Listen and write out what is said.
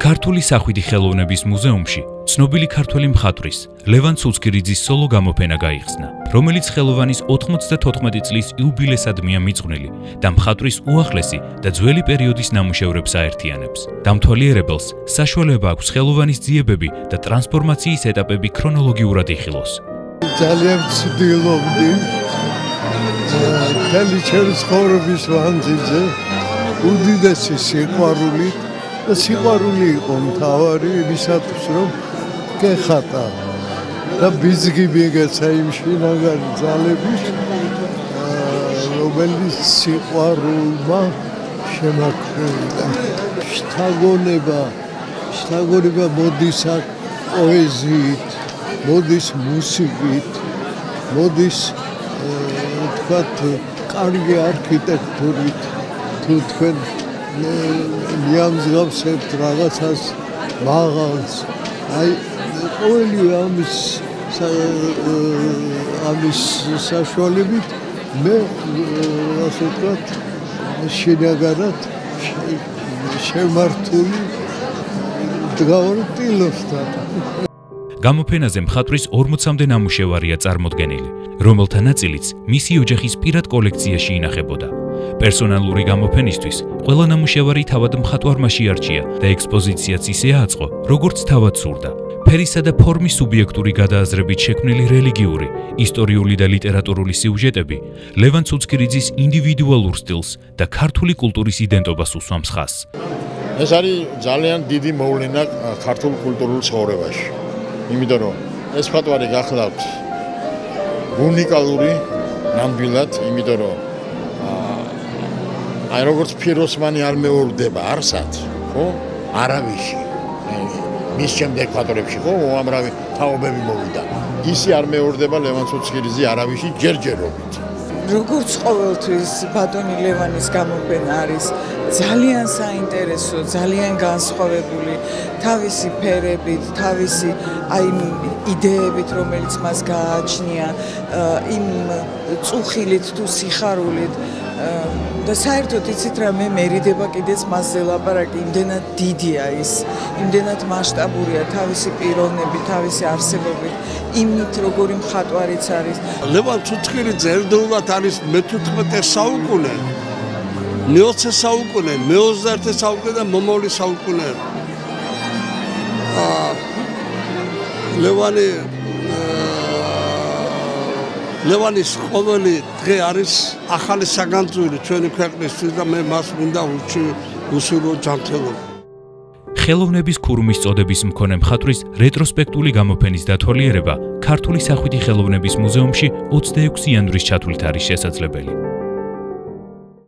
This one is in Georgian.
ქართული სახვიდი ხელოვნების მუზეუმში ცნობილი ქართველი მხატვრის ლევან ცუცქირიძის სოლო გამოფენა გაიხსნა, რომელიც ხელოვანის 94 წლის იუბილესადმია მიძღვნილი და მხატვრის უახლესი და ძველი პერიოდის ნამუშევრებს აერთიანებს. დამთვალიერებელს საშუალება აქვს ხელოვანის ძიებები და ტრანსფორმაციის ეტაპები ქრონოლოგიურად იხილოს. ძალიან ვცდილობდი მთელი ჩემი ცხოვრების მანძილზე უდიდესი სიყვარული და სიყვარული იყო მთავარი იმისათვის, რომ გეხატა და ბიძგი მიგეცა იმ შინაგანი ძალების, რომელიც სიყვარულმა შემაქრევდა. შთაგონება მოდის აქ პოეზიით, მოდის მუსიკით, მოდის თქვათ კარგი არქიტექტურით, თუ თქვენ მიამსგავსებთ რაღაცას მაღალს. აი ყოველი ამის საშუალებით მე ასე ვთქვათ შინაგანად შემართული დგავრტილოსთან. გამოფენაზე მხატვრის 40-მდე ნამუშევარია წარმოდგენილი, რომელთა ნაწილიც მისი ოჯახის პირად კოლექციაში ინახებოდა. პერსონალური გამოფენისთვის ყველა ნამუშევარი თავად მხატვარმა შეარჩია და ექსპოზიციაც ისე აწყო, როგორც თავად სურდა. ფერისა და ფორმის სუბიექტური გადააზრებით შექმნილი რელიგიური, ისტორიული და ლიტერატურული სიუჟეტები ლევან ცუცქირიძის ინდივიდუალურ სტილს და ქართული კულტურის იდენტობას უსვამს ხაზს. ეს არის ძალიან დიდი მოვლენა ქართულ კულტურულ ცხოვრებაში. იმიტომ რომ ეს მხატვარი გახლავთ უნიკალური ნამდვილად, იმიტომ რომ აი როგორც ფიროსმანი არ მეორდება არსად, ხო? არავიში. მის შემდეგ მხატვრებში ხო უამრავი თაობები მოვიდა. ისი არ მეორდება ლევან ცუცქირიძე არავიში ჯერჯერობით. როგორც ყოველთვის ბატონი ლევანის გამოფენა არის ძალიან საინტერესო, ძალიან განსხვავებული თავისი ფერებით, თავისი აი იდეებით, რომელიც მას გააჩნია, იმ წუხილით თუ სიხარულით და საერთოდ იცით რა, მე მერიდება კიდეც მასზე ლაპარაკი, იმდენად დიდია ის, იმდენად მასშტაბურია თავისი პიროვნებით, თავისი არსებობით, იმით როგორი მხატვარიც არის. ლევან ცუცქირიძე ერთდროულად არის მე-15 საუკუნე, მე-20 საუკუნე, მე-21 საუკუნე და მომავალი საუკუნე. ლევანის ყოველი დღე არის ახალი საგანძური ჩვენი ქვეყნისთვის და მე მას მინდა უსურვო ჯანმრთელობა. ხელოვნების ქურუმის წოდების მქონე მხატვრის რეტროსპექტული გამოფენის დათვალიერება ქართული სახვიდი ხელოვნების მუზეუმში 26 იანვრის ჩათვლით არის შესაძლებელი.